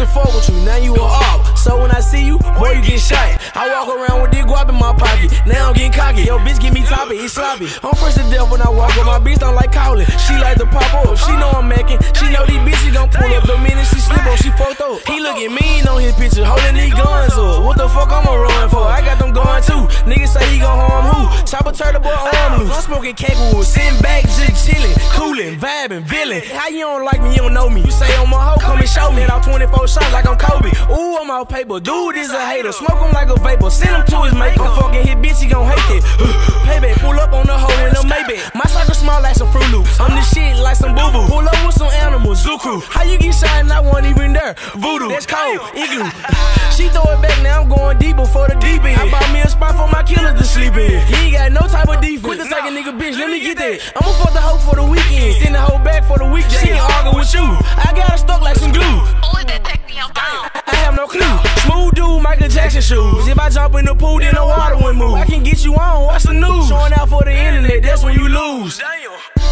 to fuck with you, now you a op. So when I see you, boy, you get shot. I walk around with this guap in my pocket, now I'm getting cocky. Yo, bitch, give me toppy, it's sloppy. I'm first to death when I walk up, my bitch don't like calling. She like to pop up, she know I'm macking. She know these bitches gon' pull up the minute she slip up, she fucked up. He looking mean on his picture, holding these guns up. What the fuck I'ma run for? I got them going too. Niggas say he gon' harm who? Chopper turtle boy arm loose. I'm smoking Kegwood, sitting back, just chillin', coolin', vibing, villain. How you don't like me, you don't know me? You say I'm a hoe, come and show me. Out 24 shots like I'm Kobe. Ooh, I'm off paper, dude is a hater. Smoke him like a vapor, send him to his maker. I'm fucking his bitch, he gon' hate it. Payback, pull up on the hoe in a Maybach. My circle small like some Fruit Loops. I'm the shit like some boo boo. Pull up with some animals, Zoo Crew. How you get shot and I wasn't even there? Voodoo, that's cold, igloo. She throw it back, now I'm going deeper for the deep end. I bought me a spot for my killers to sleep in. He ain't got no type of defense. Quit the second nigga bitch, let me get that. I'ma fuck the hoe for the weekend, send the hoe back for the weekday. She ain't argue with you, I got her stuck like some glue. I have no clue. Smooth dude, Michael Jackson shoes. If I jump in the pool, then the water won't move. I can get you on, watch the news. Showing out for the internet, that's when you lose. Damn.